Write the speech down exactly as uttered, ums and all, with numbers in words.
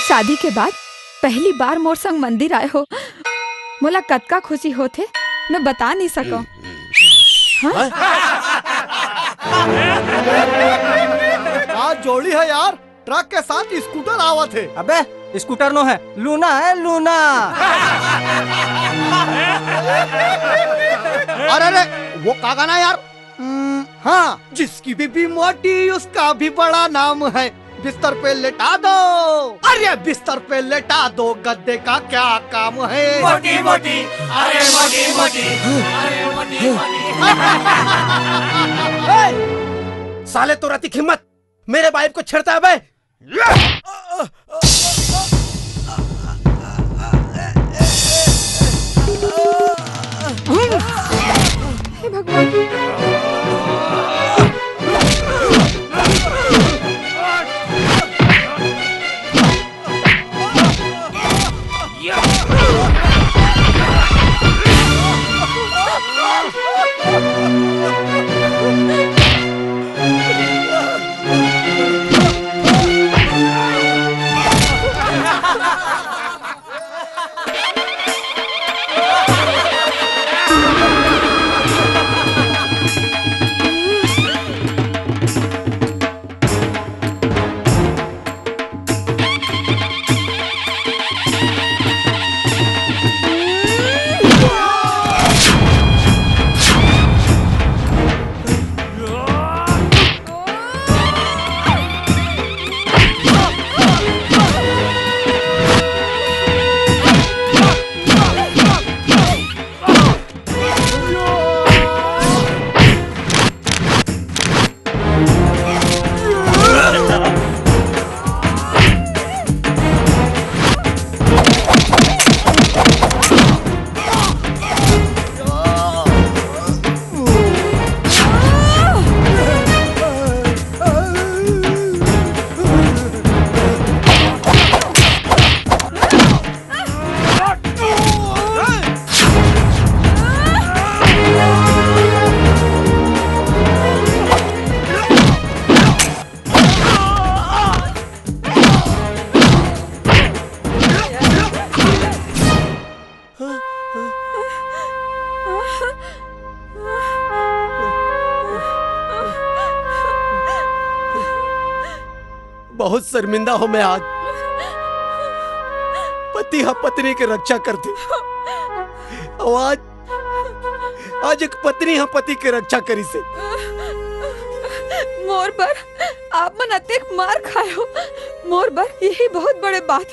शादी के बाद पहली बार मोर संग मंदिर आए हो, मोला कतका खुशी होथे मैं बता नहीं सको। हाँ? आज जोड़ी है यार, ट्रक के साथ स्कूटर आवा थे। अबे स्कूटर नो है, लूना है लूना। अरे अरे वो का गाना यार? हाँ, जिसकी बीबी मोटी उसका भी बड़ा नाम है, बिस्तर पे लेटा दो, अरे बिस्तर पे लेटा दो, गद्दे का क्या काम है? मोटी मोटी, अरे मोटी मोटी, अरे मोटी मोटी। साले तो राती हिम्मत मेरे वाइफ को छेड़ता है बे। हे भगवान। बहुत शर्मिंदा हो मैं आज। पति हा पत्नी की रक्षा करती, और आज आज एक पत्नी हा पति की रक्षा करी से। मोर बर आप मन अतेक मार खाए हो, मोर बर यही बहुत बड़े बात है। है जी। चलो घर चलो चलो। आ,